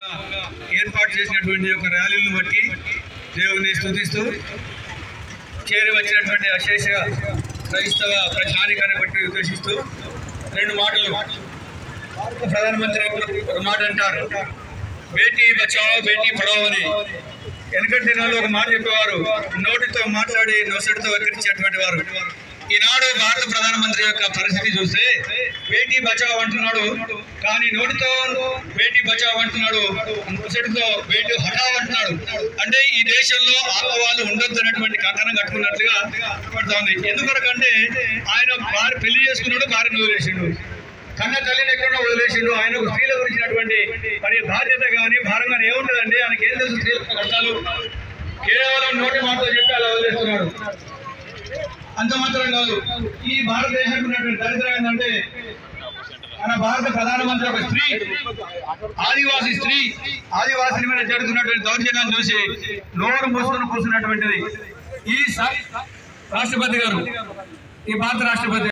ఏర్పాటు చేసినటువంటి ఒక ర్యాలీలను బట్టి దేవుని స్తుతిస్తూ చేరి వచ్చినటువంటి అశేష క్రైస్తవ ప్రజానికాన్ని బట్టి ఉద్దేశిస్తూ రెండు మాటలు ప్రధానమంత్రి ఒక మాట అంటారు, బేటీ బచావో బేటీ పడావో అని. వెనకటి దినాల్లో ఒక మాట చెప్పేవారు, నోటితో మాట్లాడి నొసటితో వెక్కిరించేటువంటి వారు. ఈనాడు భారత ప్రధానమంత్రి యొక్క పరిస్థితి చూస్తే బేటీ బచావ్ అంటున్నాడు, కానీ నోటితో బేటీ బచావ్ అంటున్నాడు, నొసటితో బేటీ హఠావ్ అంటున్నాడు. అంటే ఈ దేశంలో ఆడవాళ్ళు ఉండొద్దు అనేటువంటి కంకణం కట్టుకున్నట్లుగా పడుతూ ఉంది. ఎందుకంటే ఆయన భార్య పెళ్లి చేసుకున్నాడు, భార్యను వదిలేసిండు, కన్న తల్లిని ఎక్కడో వదిలేసిండు. ఆయనకు స్త్రీల గురించినటువంటి మరి బాధ్యత కానీ భారం కానీ ఏముంటుందండి? ఆయనకి ఏం తెలుసు స్త్రీల కష్టాలు? కేవలం నోటి మాటతో చెప్పి అలా వదిలేస్తున్నాడు. అంత మాత్రం కాదు, ఈ భారతదేశానికి ఉన్నటువంటి దరిద్రం ఏంటంటే మన భారత ప్రధానమంత్రి ఒక స్త్రీ, ఆదివాసీ స్త్రీ, ఆదివాసీ మీద జరుగుతున్నటువంటి దౌర్జన్యాన్ని చూసి నోరు మూసుకొని కూర్చున్నటువంటిది ఈ రాష్ట్రపతి గారు, ఈ భారత రాష్ట్రపతి.